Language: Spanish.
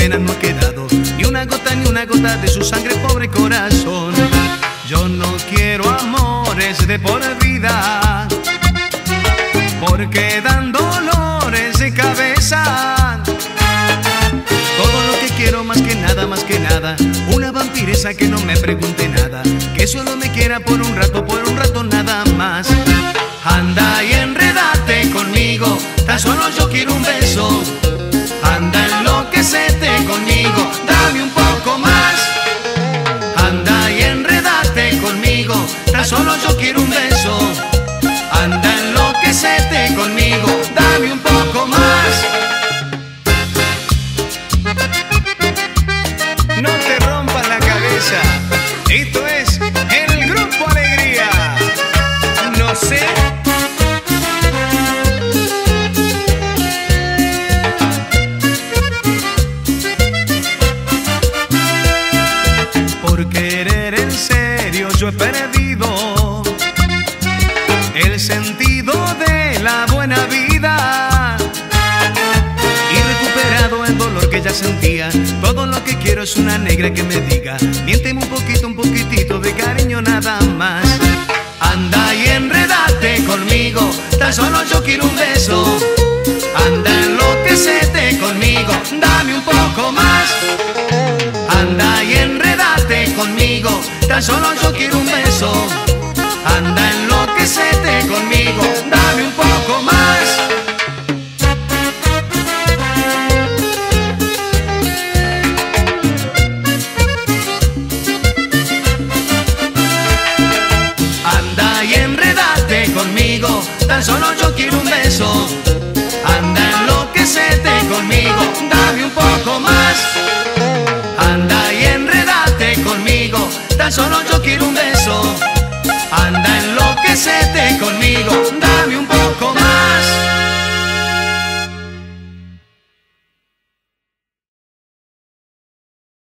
pena no ha quedado, ni una gota de su sangre, pobre corazón. Yo no quiero amores de por vida, porque dan dolores de cabeza. Todo lo que quiero más que nada, una vampiresa que no me pregunte nada, que solo me quiera por un rato nada más. Anda y enredate conmigo, tan solo yo quiero un beso. Anda, enloquecete conmigo, dame un poco más. Anda y enredate conmigo, tan solo yo quiero un beso. Anda, enloquecete conmigo, dame un poco más. No te rompas la cabeza, esto es el Grupo Alegría. No sé. Por querer en serio yo he perdido el sentido de la buena vida y recuperado el dolor que ya sentía. Todo lo que quiero es una negra que me diga: miénteme un poquitito de cariño nada más. Anda y enredate conmigo, tan solo yo quiero un beso. Anda, enloquecete conmigo, dame un poco más. Anda y enredate conmigo, tan solo yo quiero un beso. Anda, enloquecete conmigo, dame un poco más. Anda y enredate conmigo, tan solo yo quiero un beso. Anda, enloquecete conmigo, dame un poco más. Anda y enredate conmigo, tan solo yo